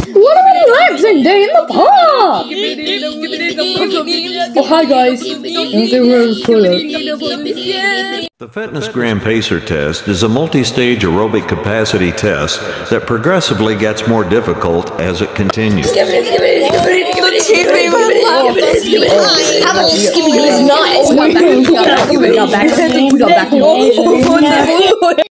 What a relaxing day in the park! Oh, hi guys. The Fitness Gram Pacer test is a multi-stage aerobic capacity test that progressively gets more difficult as it continues. How about skibidi is nice? We got back.